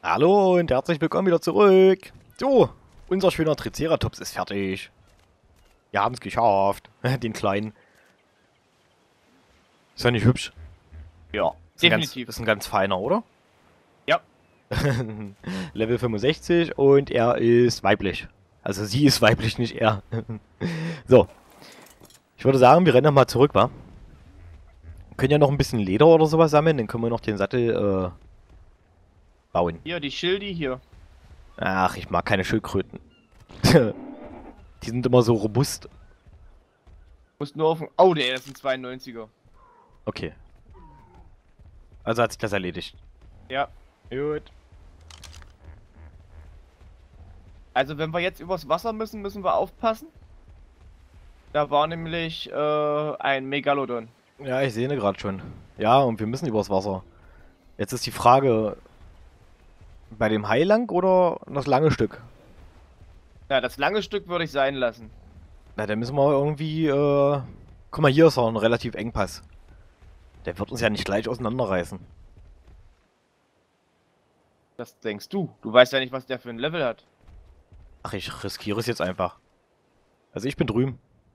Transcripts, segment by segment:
Hallo und herzlich willkommen wieder zurück. So, unser schöner Triceratops ist fertig. Wir haben es geschafft. Den kleinen. Ist ja nicht hübsch. Ja, definitiv. Ist ein ganz feiner, oder? Ja. Level 65 und er ist weiblich. Also sie ist weiblich, nicht er. So, ich würde sagen, wir rennen nochmal zurück, wa? Können ja noch ein bisschen Leder oder sowas sammeln, dann können wir noch den Sattel bauen. Hier, die Schildi hier. Ach, ich mag keine Schildkröten. Die sind immer so robust. Muss nur auf den... Oh, der ist ein 92er. Okay. Also hat sich das erledigt. Ja. Gut. Also wenn wir jetzt übers Wasser müssen, müssen wir aufpassen. Da war nämlich ein Megalodon. Ja, ich sehe ihn gerade schon. Ja, und wir müssen übers Wasser. Jetzt ist die Frage, bei dem Hai lang oder das lange Stück? Ja, das lange Stück würde ich sein lassen. Na, dann müssen wir irgendwie, guck mal, hier ist auch ein relativ Engpass. Der wird uns ja nicht gleich auseinanderreißen. Das denkst du. Du weißt ja nicht, was der für ein Level hat. Ach, ich riskiere es jetzt einfach. Also ich bin drüben.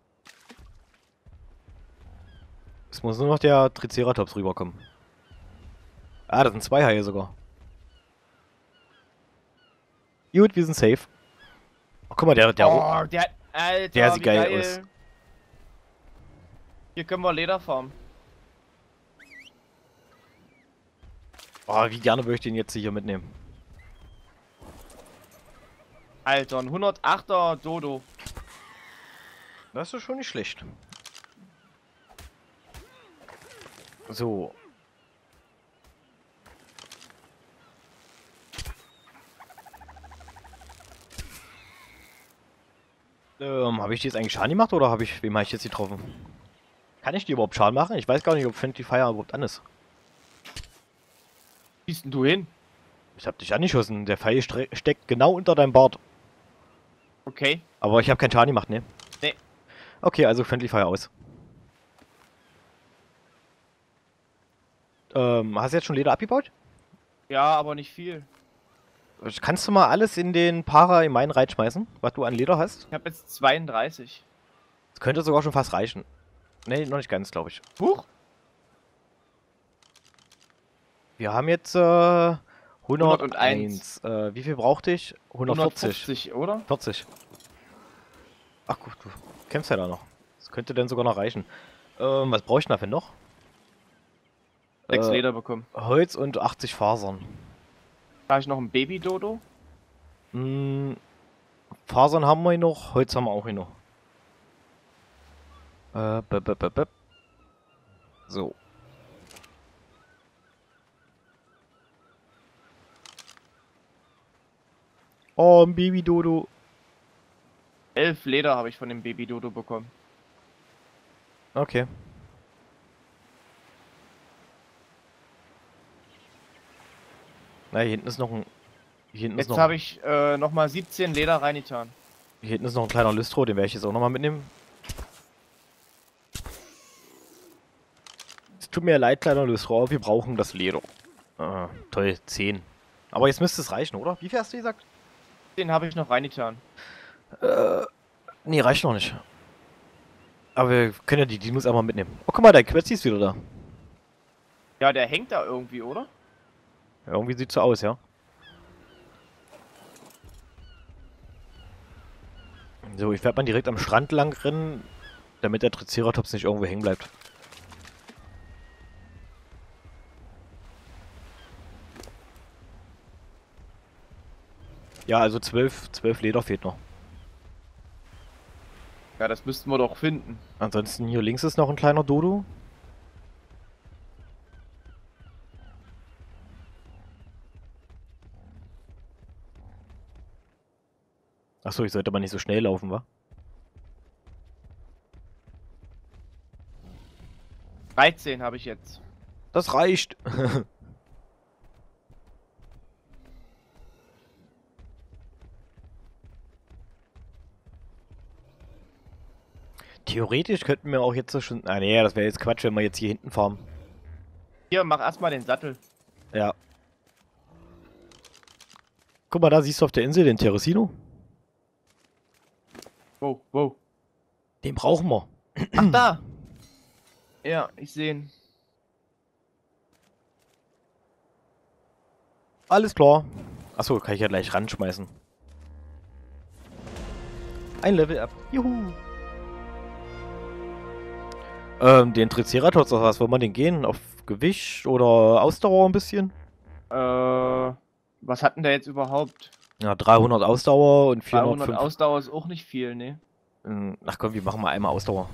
Es muss nur noch der Triceratops rüberkommen. Ah, das sind zwei Haie sogar. Gut, wir sind safe. Oh, guck mal, Oh, der... Alter, der sieht wie geil aus. Hier können wir Leder farmen. Oh, wie gerne würde ich den jetzt hier mitnehmen. Alter, ein 108er Dodo. Das ist schon nicht schlecht. So. Habe ich die jetzt eigentlich Schaden gemacht oder wem habe ich jetzt getroffen? Kann ich die überhaupt Schaden machen? Ich weiß gar nicht, ob Friendly Fire überhaupt an ist. Schießt denn du hin? Ich habe dich angeschossen. Der Pfeil steckt genau unter deinem Bart. Okay. Aber ich habe keinen Schaden gemacht, ne? Nee. Okay, also Friendly Fire aus. Hast du jetzt schon Leder abgebaut? Ja, aber nicht viel. Kannst du mal alles in den Para in meinen reinschmeißen, was du an Leder hast? Ich habe jetzt 32. Das könnte sogar schon fast reichen. Ne, noch nicht ganz, glaube ich. Huch. Wir haben jetzt 101. 101. Wie viel brauchte ich? 140. 150, oder? 40. Ach gut, du kennst ja da noch. Das könnte dann sogar noch reichen. Was brauche ich dafür noch? 6 Leder bekommen. Holz und 80 Fasern. Da habe ich noch ein Baby-Dodo. Fasern haben wir noch, Holz haben wir auch noch. So. Oh, ein Baby-Dodo. 11 Leder habe ich von dem Baby-Dodo bekommen. Okay. Na, hier hinten ist noch ein... Hier hinten ist Jetzt noch... habe ich nochmal 17 Leder reingetan. Hier hinten ist noch ein kleiner Lystro, den werde ich jetzt auch nochmal mitnehmen. Es tut mir leid, kleiner Lystro, aber wir brauchen das Leder. Toll, 10. Aber jetzt müsste es reichen, oder? Wie viel hast du gesagt? Den habe ich noch reingetan. Nee, reicht noch nicht. Aber wir können ja die Dinos einmal mitnehmen. Oh, guck mal, der Quetzi ist wieder da. Ja, der hängt da irgendwie, oder? Ja, irgendwie sieht so aus, ja. So, ich werde mal direkt am Strand lang rennen, damit der Triceratops nicht irgendwo hängen bleibt. Ja, also 12 Leder fehlt noch. Ja, das müssten wir doch finden. Ansonsten hier links ist noch ein kleiner Dodo. Achso, ich sollte aber nicht so schnell laufen, wa? 13 habe ich jetzt. Das reicht. Theoretisch könnten wir auch jetzt so schon... Ah, nee, das wäre jetzt Quatsch, wenn wir jetzt hier hinten fahren. Hier, mach erstmal den Sattel. Ja. guck mal, da siehst du auf der Insel den Teresino. Wow, wow. Den brauchen wir. Ach, da! Ja, ich sehe ihn. Alles klar. Achso, kann ich ja gleich ranschmeißen. Ein Level up. Juhu. Den Triceratops, auf was wollen wir denn gehen? Auf Gewicht oder Ausdauer ein bisschen? Was hatten der jetzt überhaupt? Ja, 300 Ausdauer und 300 405. Ausdauer ist auch nicht viel, ne? Ach komm, wir machen mal einmal Ausdauer.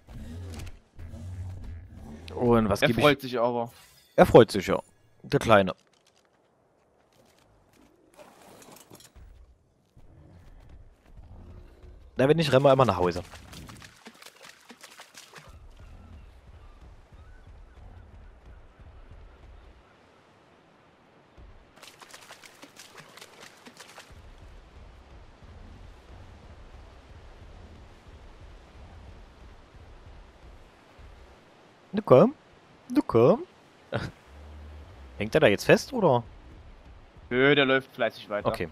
Und was Er gebe ich? freut sich aber. Er freut sich, ja. Der Kleine. Na, wenn nicht, rennen wir immer nach Hause. Du komm. Du komm. Hängt er da jetzt fest, oder? Nö, der läuft fleißig weiter. Okay.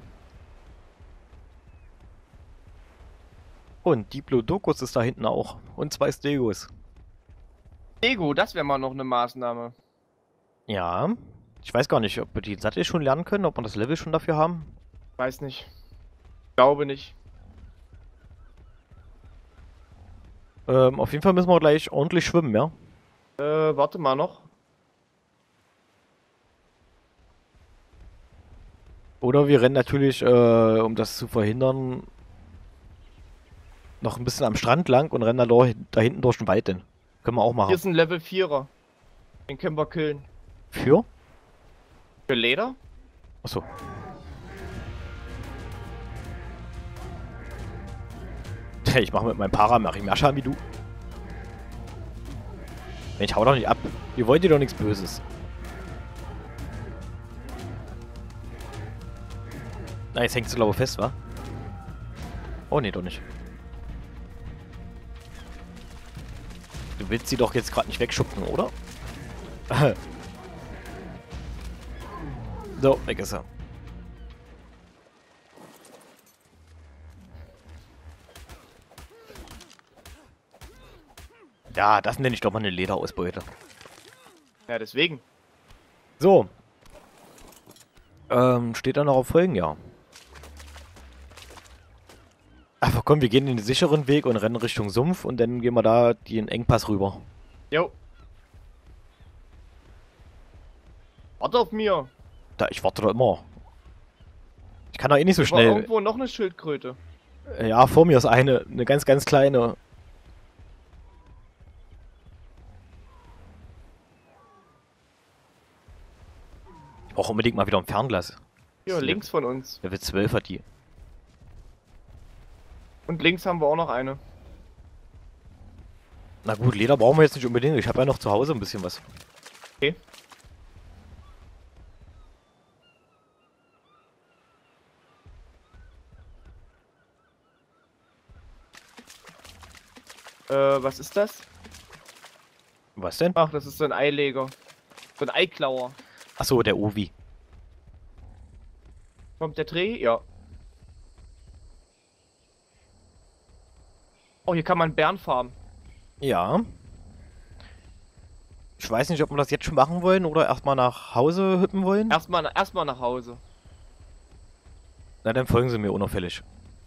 Und Diplodocus ist da hinten auch. Und 2 Stegos. Ego, das wäre mal noch eine Maßnahme. Ja. Ich weiß gar nicht, ob wir die Sattel schon lernen können, ob wir das Level schon dafür haben. Weiß nicht. Glaube nicht. Auf jeden Fall müssen wir gleich ordentlich schwimmen, ja? Warte mal noch. Oder wir rennen natürlich, um das zu verhindern, noch ein bisschen am Strand lang und rennen da hinten durch den Wald hin. Können wir auch Hier machen. ist ein Level 4er. Den können wir killen. Für? Für Leder? Achso. Ich mache mit meinem Para, mache ich mehr Schaden wie du. Ich hau doch nicht ab. Ihr wollt dir doch nichts Böses. Na, jetzt hängst du glaube ich fest, wa? Oh nee, doch nicht. Du willst sie doch jetzt gerade nicht wegschuppen, oder? So, weg ist er. Ja, das nenne ich doch mal eine Lederausbeute. Ja, deswegen. So. Steht da noch auf Folgen? Ja. Ach komm, wir gehen den sicheren Weg und rennen Richtung Sumpf und dann gehen wir da den Engpass rüber. Jo. Warte auf mir. Da, ich warte doch immer. Ich kann doch eh nicht so War schnell. irgendwo noch eine Schildkröte. Ja, vor mir ist eine ganz, ganz kleine. Ich brauche unbedingt mal wieder ein Fernglas. Hier, links von uns. Level 12 hat die. Und links haben wir auch noch eine. Na gut, Leder brauchen wir jetzt nicht unbedingt. Ich habe ja noch zu Hause ein bisschen was. Okay. Was ist das? Was denn? Ach, das ist so ein Eileger. So ein Eiklauer. Achso, der Ovi. Kommt der Dreh? Ja. Oh, hier kann man Bären farmen. Ja. Ich weiß nicht, ob wir das jetzt schon machen wollen oder erstmal nach Hause hüppen wollen. Erstmal nach Hause. Na, dann folgen Sie mir unauffällig.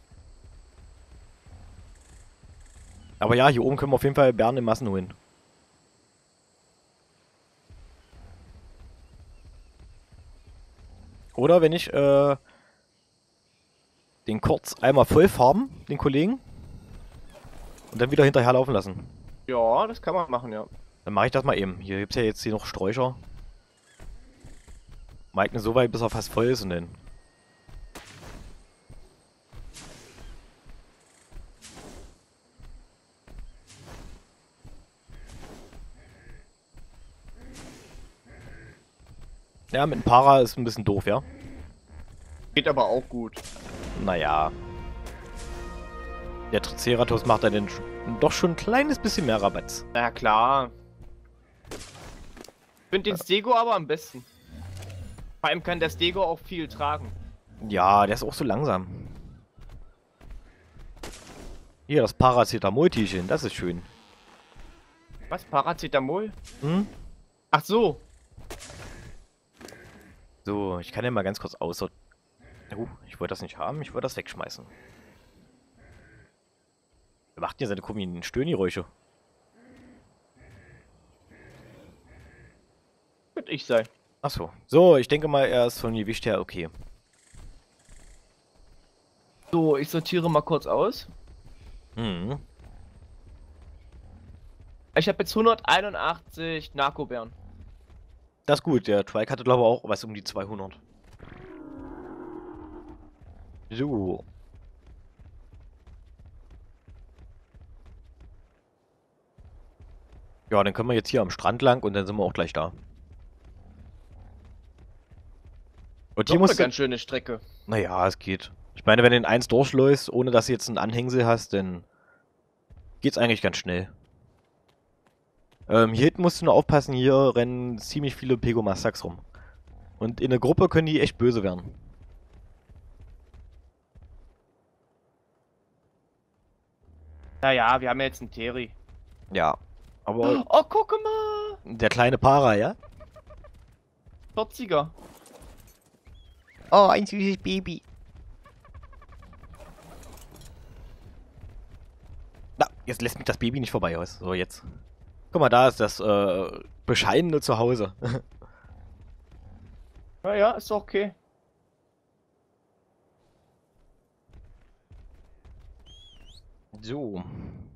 Aber ja, hier oben können wir auf jeden Fall Bären in Massen holen. Oder wenn ich den kurz einmal voll farben, den Kollegen, und dann wieder hinterher laufen lassen. Ja, das kann man machen, ja. Dann mache ich das mal eben. Hier gibt es ja jetzt hier noch Sträucher. Mike so weit, bis er fast voll ist und dann. Ja, mit dem Para ist ein bisschen doof, ja? Geht aber auch gut. Naja. Der Triceratops macht da denn doch schon ein kleines bisschen mehr Rabatz. Na klar. Ich finde den Stego aber am besten. Vor allem kann der Stego auch viel tragen. Ja, der ist auch so langsam. Hier, das Paracetamol-Tierchen, das ist schön. Was? Paracetamol? Hm? Ach so. So, ich kann ja mal ganz kurz aussortieren. Ich wollte das nicht haben, ich wollte das wegschmeißen. Wer macht denn hier seine komischen Stöhngeräusche? Wird ich sein. Achso. So, ich denke mal, er ist von Gewicht her okay. So, ich sortiere mal kurz aus. Hm. Ich habe jetzt 181 Narkobären. Das ist gut, der Trike hatte glaube ich auch was um die 200. So. Ja, dann können wir jetzt hier am Strand lang und dann sind wir auch gleich da. Und Doch hier eine musst du... ganz schöne Strecke. Naja, es geht. Ich meine, wenn du in eins durchläufst, ohne dass du jetzt einen Anhängsel hast, dann geht's eigentlich ganz schnell. Hier hinten musst du nur aufpassen, hier rennen ziemlich viele Pegomastax rum. Und in der Gruppe können die echt böse werden. Naja, wir haben ja jetzt einen Teri. Ja. Aber Oh, guck mal! der kleine Para, ja? 40er. Oh, ein süßes Baby. Na, jetzt lässt mich das Baby nicht vorbei aus. So, jetzt. Guck mal, da ist das bescheidene Zuhause. Naja, ist doch okay. So.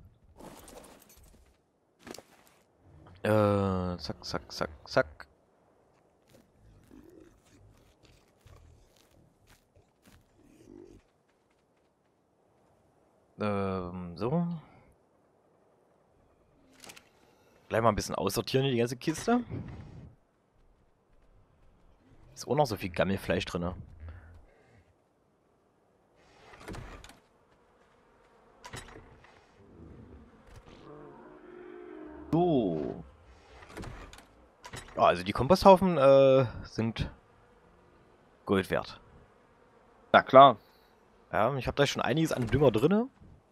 Zack, zack, zack, zack. So. Gleich mal ein bisschen aussortieren, die ganze Kiste. Ist auch noch so viel Gammelfleisch drin. So. Ja, also die Komposthaufen sind Gold wert. Na klar. Ja, ich habe da schon einiges an Dünger drin.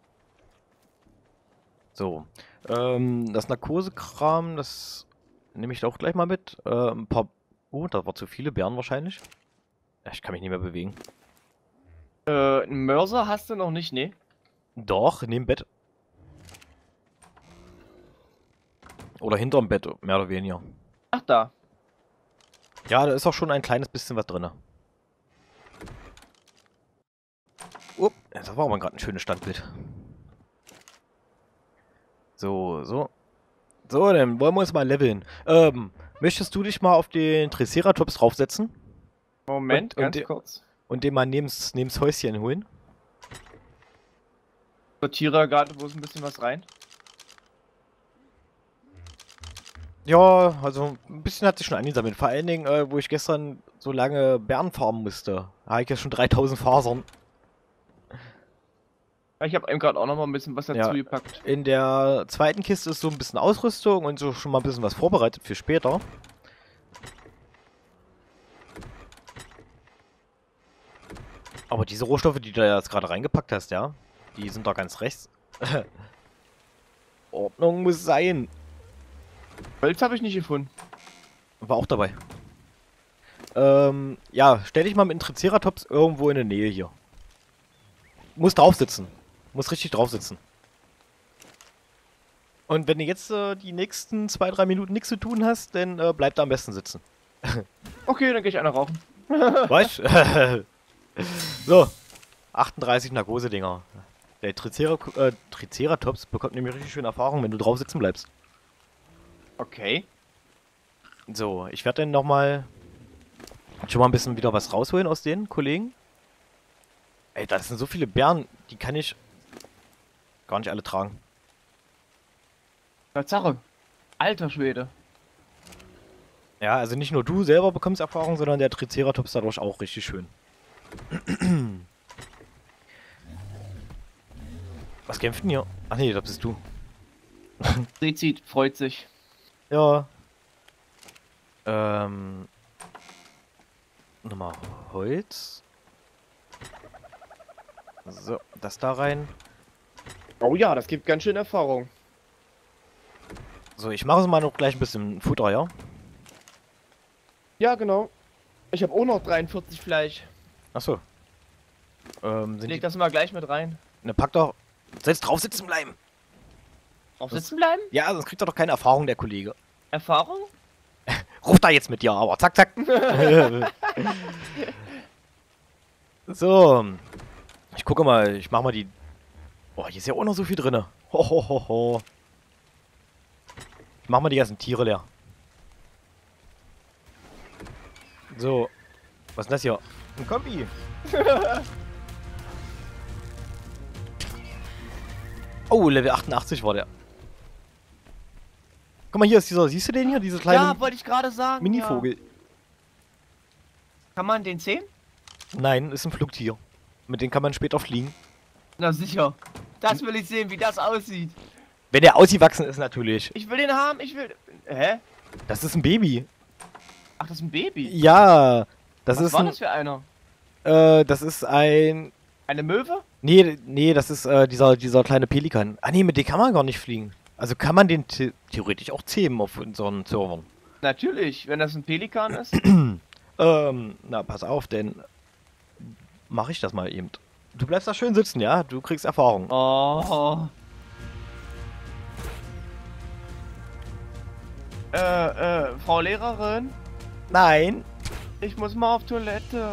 So. Das Narkosekram, das nehme ich auch gleich mal mit. Ein paar... Oh, da war zu viele Beeren wahrscheinlich. Ja, ich kann mich nicht mehr bewegen. Einen Mörser hast du noch nicht, ne? Doch, neben Bett. Oder hinterm Bett, mehr oder weniger. Ach da. Ja, da ist auch schon ein kleines bisschen was drin. Das war aber gerade ein schönes Standbild. So, so. So, dann wollen wir uns mal leveln. Möchtest du dich mal auf den Triceratops draufsetzen? Moment, Und ganz de- kurz. Und den mal neben's Häuschen holen? Sortiere gerade bloß ein bisschen was rein. Ja, also ein bisschen hat sich schon angesammelt. Vor allen Dingen, wo ich gestern so lange Bären farmen musste. Da habe ich ja schon 3000 Fasern. Ich habe eben gerade auch noch mal ein bisschen was dazu Ja. gepackt. In der zweiten Kiste ist so ein bisschen Ausrüstung und so schon mal ein bisschen was vorbereitet für später. Aber diese Rohstoffe, die du da jetzt gerade reingepackt hast, ja, die sind da ganz rechts. Ordnung muss sein. Holz habe ich nicht gefunden. War auch dabei. Ja, stell dich mal mit einem Triceratops irgendwo in der Nähe hier. Muss drauf sitzen. Muss richtig drauf sitzen. Und wenn du jetzt die nächsten 2-3 Minuten nichts zu tun hast, dann bleib da am besten sitzen. Okay, dann gehe ich einer rauchen. Weißt? So. 38 Narkose-Dinger. Der Triceratops bekommt nämlich richtig schön Erfahrung, wenn du drauf sitzen bleibst. Okay. So, ich werde dann nochmal schon mal ein bisschen wieder was rausholen aus den Kollegen. Ey, das sind so viele Bären, die kann ich gar nicht alle tragen. Tatsache. Alter Schwede. Ja, also nicht nur du selber bekommst Erfahrung, sondern der Triceratops dadurch auch richtig schön. Was kämpft denn hier? Ach nee, das bist du. Rezit freut sich. Ja. Nochmal Holz. So, das da rein. Oh ja, das gibt ganz schön Erfahrung. So, ich mache es mal noch gleich ein bisschen Futter, ja? Ja, genau. Ich habe auch noch 43 Fleisch. Achso. Sind Leg die... das mal gleich mit rein. Ne, pack doch... Soll jetzt drauf sitzen bleiben? Auf sitzen bleiben? Ja, sonst kriegt er doch keine Erfahrung, der Kollege. Erfahrung? Ruf da jetzt mit dir, aber zack, zack. So. Ich gucke mal, ich mach mal die... Oh, hier ist ja auch noch so viel drinne. Ho, ho, ho, ho. Ich mach mal die ganzen Tiere leer. So. Was ist denn das hier? Ein Kombi. Oh, Level 88 war der. Guck mal, hier ist dieser, siehst du den hier? Diese kleine Ja, wollte ich gerade sagen. Mini-Vogel. Ja. Kann man den sehen? Nein, ist ein Flugtier. Mit dem kann man später fliegen. Na sicher. Das will ich sehen, wie das aussieht. Wenn der ausgewachsen ist, natürlich. Ich will den haben, ich will... Hä? Das ist ein Baby. Ach, das ist ein Baby. Ja, das Was ist war ein... das für einer? Das ist ein... Eine Möwe? Nee, das ist dieser kleine Pelikan. Ah nee, mit dem kann man gar nicht fliegen. Also kann man den theoretisch auch zähmen auf unseren Servern. Natürlich, wenn das ein Pelikan ist. Na, pass auf, denn mache ich das mal eben. Du bleibst da schön sitzen, ja? Du kriegst Erfahrung. Oh. Frau Lehrerin, Nein. ich muss mal auf Toilette.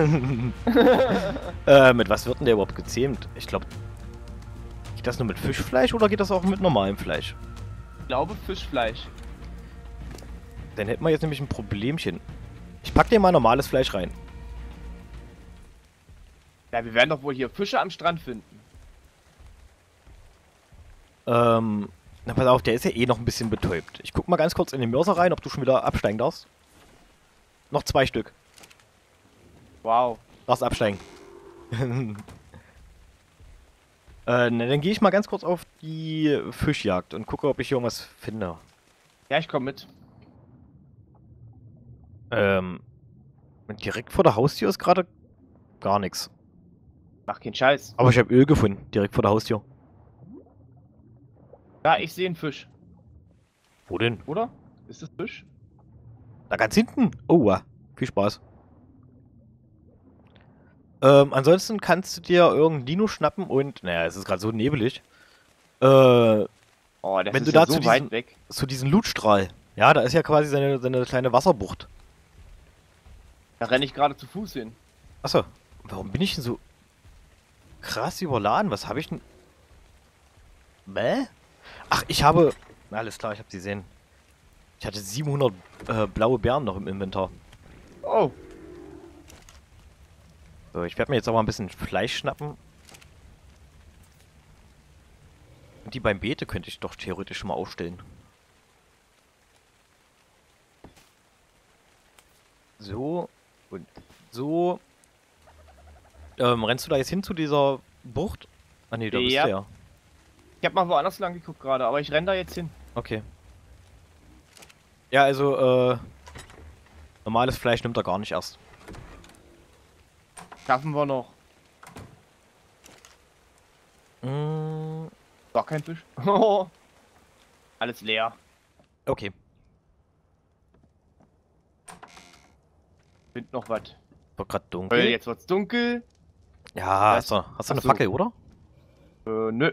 Mit was wird denn der überhaupt gezähmt? Ich glaube, geht das nur mit Fischfleisch oder geht das auch mit normalem Fleisch? Ich glaube Fischfleisch. Dann hätten wir jetzt nämlich ein Problemchen. Ich pack dir mal normales Fleisch rein. Ja, wir werden doch wohl hier Fische am Strand finden. Na pass auf, der ist ja eh noch ein bisschen betäubt. Ich guck mal ganz kurz in den Mörser rein, ob du schon wieder absteigen darfst. Noch 2 Stück. Wow. Darfst absteigen. Na, dann gehe ich mal ganz kurz auf die Fischjagd und gucke, ob ich hier irgendwas finde. Ja, ich komme mit. Direkt vor der Haustür ist gerade gar nichts. Mach keinen Scheiß. Aber ich habe Öl gefunden, direkt vor der Haustür. Ja, ich sehe einen Fisch. Wo denn? Oder? Ist das Fisch? Da ganz hinten. Oh, viel Spaß. Ansonsten kannst du dir irgendein Dino schnappen und, naja, es ist gerade so nebelig. Oh, das Wenn ist du ja da so weit weg. zu diesem Lootstrahl. Ja, da ist ja quasi seine kleine Wasserbucht. Da renne ich gerade zu Fuß hin. Achso, warum bin ich denn so krass überladen? Was habe ich denn... Bäh? Ach, ich habe... Na, alles klar, ich habe sie gesehen. Ich hatte 700 blaue Beeren noch im Inventar. Oh. So, ich werde mir jetzt aber ein bisschen Fleisch schnappen. Und die beim Beete könnte ich doch theoretisch schon mal aufstellen. So und so. Rennst du da jetzt hin zu dieser Bucht? Ah ne, da bist Ja. du ja. Ich habe mal woanders lang geguckt gerade, aber ich renne da jetzt hin. Okay. Ja, also, normales Fleisch nimmt er gar nicht erst. Schaffen wir noch. Mm, Gar kein Fisch. Alles leer. okay. Find noch was. Wird grad dunkel. Jetzt wird's dunkel. Ja, Was? hast du eine Ach so. Fackel, oder? Nö.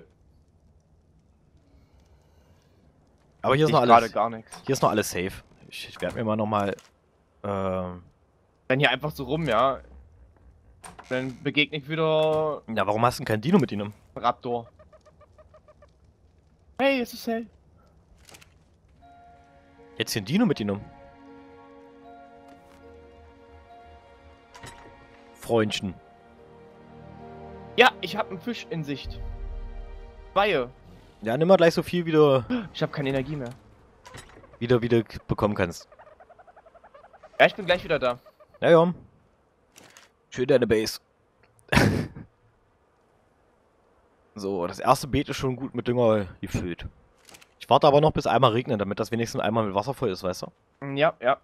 Aber hier ist Ich noch gerade alles. gar nichts. Hier ist noch alles safe. Ich werde mir mal nochmal. Dann hier einfach so rum, ja. Dann begegne ich wieder Ja, warum hast du denn kein Dino mit ihnen? Raptor. Hey, es ist hell. Jetzt hier ein Dino mit ihnen. Freundchen. Ja, ich habe einen Fisch in Sicht. Weihe. Ja, nimm mal gleich so viel, wie du Ich habe keine Energie mehr. bekommen kannst. Ja, ich bin gleich wieder da. Ja, ja. Schön deine Base. So, das erste Beet ist schon gut mit Dünger gefüllt. Ich warte aber noch, bis einmal regnet, damit das wenigstens einmal mit Wasser voll ist, weißt du? Ja, ja.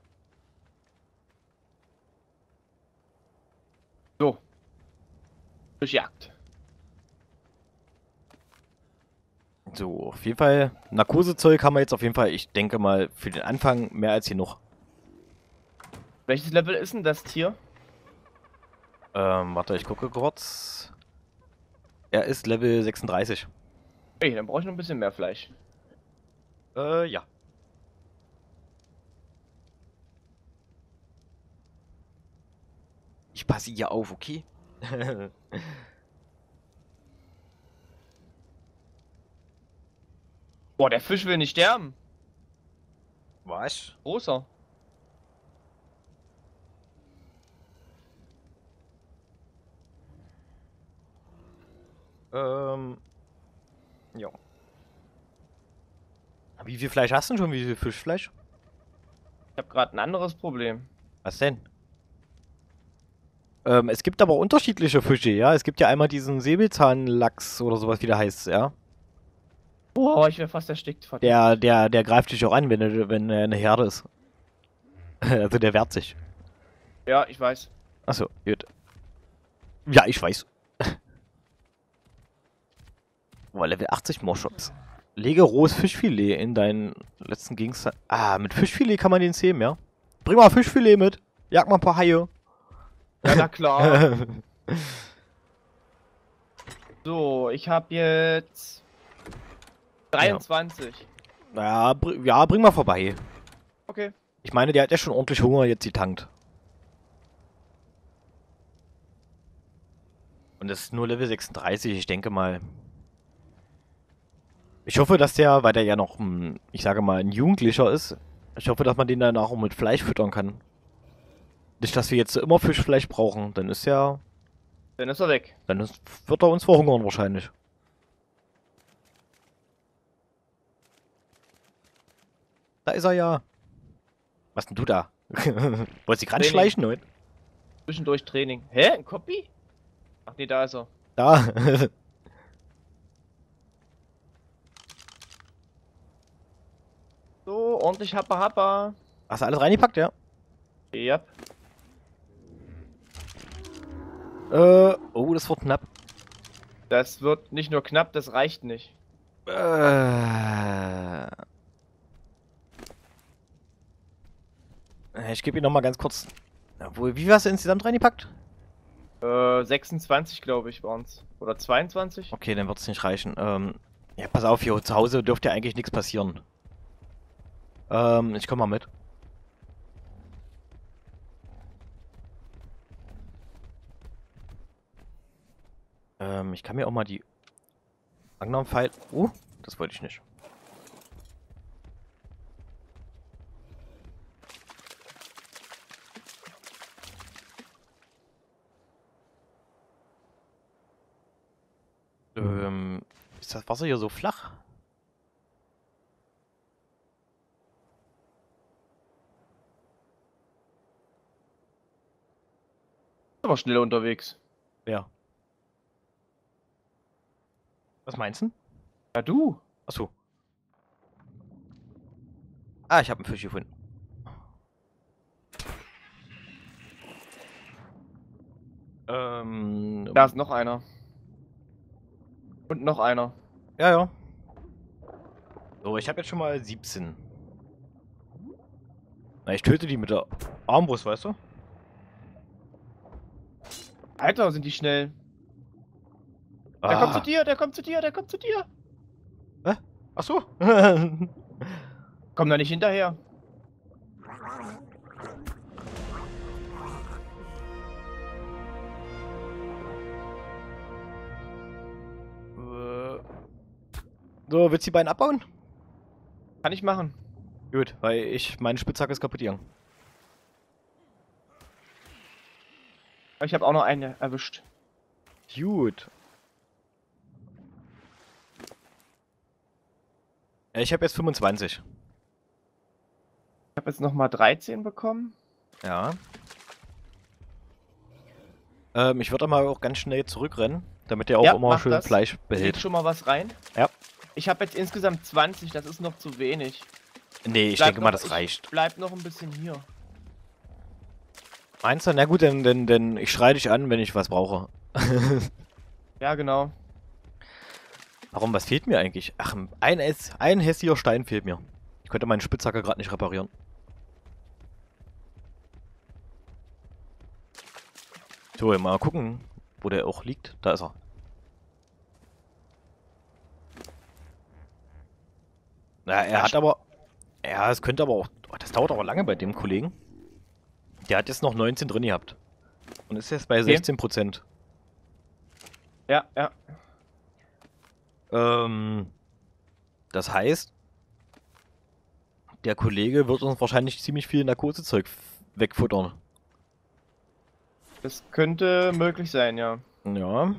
So. Fischjagd. So, auf jeden Fall. Narkosezeug haben wir jetzt auf jeden Fall, ich denke mal, für den Anfang mehr als genug. Welches Level ist denn das Tier? Warte, ich gucke kurz. Er ist Level 36. Ey, dann brauche ich noch ein bisschen mehr Fleisch. Ja. Ich passe hier auf, okay? Boah, der Fisch will nicht sterben. Was? Großer. Ja. Wie viel Fleisch hast du denn schon? Wie viel Fischfleisch? Ich habe gerade ein anderes Problem. Was denn? Es gibt aber unterschiedliche Fische, ja? Es gibt ja einmal diesen Säbelzahnlachs oder sowas, wie der heißt, ja? Boah, ich wäre fast erstickt. Vater. Der greift dich auch an, wenn er eine Herde ist. Also der wehrt sich. Ja, ich weiß. Achso, gut. Ja, ich weiß. Boah, Level 80 Morshops. Lege rohes Fischfilet in deinen letzten Gegenstand. Ah, mit Fischfilet kann man den zähmen, ja? Bring mal Fischfilet mit. Jag mal ein paar Haie. Ja, na klar. So, ich habe jetzt 23. Ja, ja, bring mal vorbei. Okay. Ich meine, der hat ja schon ordentlich Hunger jetzt getankt. Und das ist nur Level 36, ich denke mal. Ich hoffe, dass der, weil der ja noch, ich sage mal, ein Jugendlicher ist, ich hoffe, dass man den dann auch mit Fleisch füttern kann. Nicht, dass wir jetzt immer Fischfleisch brauchen, dann ist ja... Dann ist er weg. Wird er uns verhungern wahrscheinlich. Da ist er ja. Was denn du da? Wolltest du gerade schleichen heute? Zwischendurch Training. Hä? Ein Copy? Ach nee, da ist er. Da. So, ordentlich Happa Happa. Hast du alles reingepackt, ja? Yep. Oh, das wird knapp. Das wird nicht nur knapp, das reicht nicht. Ich gebe ihn noch mal ganz kurz. Obwohl, wie hast du insgesamt reingepackt? 26 glaube ich waren's. Oder 22? Okay, dann wird es nicht reichen. Ja, pass auf, hier zu Hause dürfte ja eigentlich nichts passieren. Ich komm mal mit. Ich kann mir auch mal die Magnum-Pfeil... das wollte ich nicht. Ist das Wasser hier so flach? Aber schnell unterwegs. Ja. Was meinst du? Ja, du. Achso. Ah, ich habe einen Fisch gefunden. Da ist noch einer. Und noch einer. Ja, ja. So, ich habe jetzt schon mal 17. Na, ich töte die mit der Armbrust, weißt du? Alter, sind die schnell. Der Ah. kommt zu dir, der kommt zu dir, der kommt zu dir. Hä? Ach so. Komm da nicht hinterher. So, willst du die beiden abbauen? Kann ich machen. Gut, weil meine Spitzhacke ist kaputt gegangen. Aber ich habe auch noch eine erwischt. Gut. Ich habe jetzt 25. Ich habe jetzt noch mal 13 bekommen. Ja. Ich würde mal auch ganz schnell zurückrennen, damit der auch Ja, immer mach schön das. Fleisch Leg behält. schon mal was rein. Ja. Ich habe jetzt insgesamt 20, das ist noch zu wenig. Nee, ich Bleib denke mal, noch- das reicht. Bleib noch ein bisschen hier. Meinst du? Na gut, denn ich schreie dich an, wenn ich was brauche. Ja, genau. Warum, was fehlt mir eigentlich? Ach, ein hässlicher Stein fehlt mir. Ich könnte meinen Spitzhacke gerade nicht reparieren. So, mal gucken, wo der auch liegt. Da ist er. Na, er hat aber... Ja, es könnte aber auch... Oh, das dauert aber lange bei dem Kollegen. Der hat jetzt noch 19 drin gehabt. Und ist jetzt bei 16%. Ja, ja. Das heißt, der Kollege wird uns wahrscheinlich ziemlich viel Narkosezeug wegfuttern. Das könnte möglich sein, ja. Ja.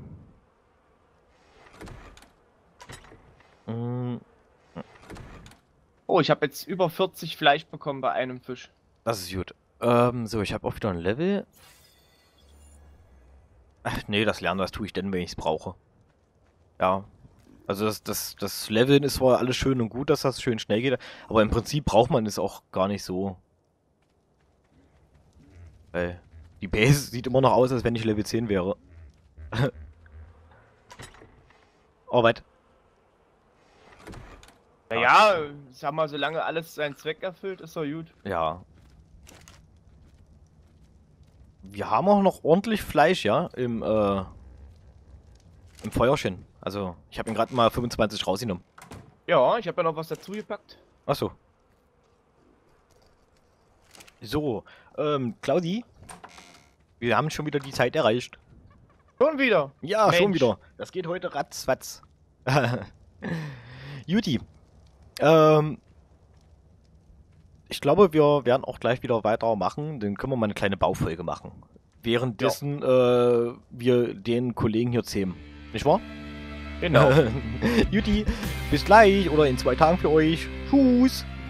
Oh, ich habe jetzt über 40 Fleisch bekommen bei einem Fisch. Das ist gut. So, ich habe auch wieder ein Level. Ach, nee, das Lernen, das tue ich denn, wenn ich es brauche. Ja. Also das Leveln ist zwar alles schön und gut, dass das schön schnell geht, aber im Prinzip braucht man es auch gar nicht so. Weil die Base sieht immer noch aus, als wenn ich Level 10 wäre. Arbeit. Naja, sag mal, solange alles seinen Zweck erfüllt, ist doch gut. Ja. Wir haben auch noch ordentlich Fleisch, ja, im Feuerchen. Also, ich habe ihn gerade mal 25 rausgenommen. Ja, ich habe ja noch was dazu gepackt. Achso. So, Claudi, wir haben schon wieder die Zeit erreicht. Schon wieder? Ja, Mensch. schon wieder. Das geht heute ratzfatz. Juti. Ich glaube, wir werden auch gleich wieder weiter machen. Dann können wir mal eine kleine Baufolge machen. Währenddessen wir den Kollegen hier zähmen. Nicht wahr? Genau. Juti, bis gleich oder in 2 Tagen für euch. Tschüss.